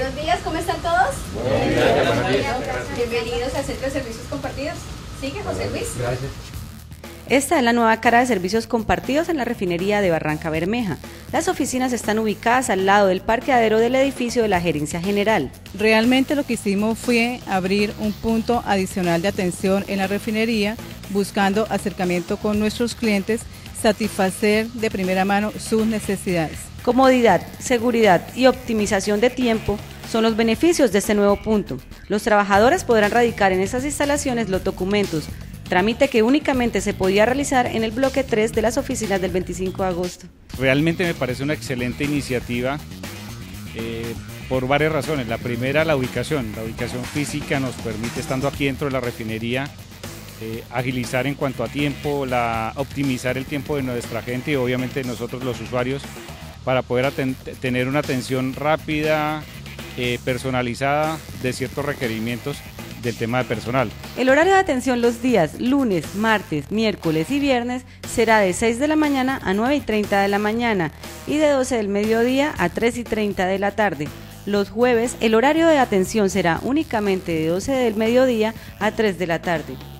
Buenos días, ¿cómo están todos? Buenos días. Bienvenidos al Centro de Servicios Compartidos. Sigue, José Luis. Gracias. Esta es la nueva cara de servicios compartidos en la refinería de Barranca Bermeja. Las oficinas están ubicadas al lado del parqueadero del edificio de la Gerencia General. Realmente lo que hicimos fue abrir un punto adicional de atención en la refinería, buscando acercamiento con nuestros clientes, satisfacer de primera mano sus necesidades. Comodidad, seguridad y optimización de tiempo son los beneficios de este nuevo punto. Los trabajadores podrán radicar en esas instalaciones los documentos, trámite que únicamente se podía realizar en el bloque 3 de las oficinas del 25 de agosto. Realmente me parece una excelente iniciativa por varias razones. La primera, la ubicación física nos permite, estando aquí dentro de la refinería, agilizar en cuanto a tiempo, optimizar el tiempo de nuestra gente y obviamente nosotros los usuarios para poder tener una atención rápida, personalizada de ciertos requerimientos del tema de personal. El horario de atención los días lunes, martes, miércoles y viernes será de 6 de la mañana a 9:30 de la mañana y de 12 del mediodía a 3:30 de la tarde. Los jueves el horario de atención será únicamente de 12 del mediodía a 3 de la tarde.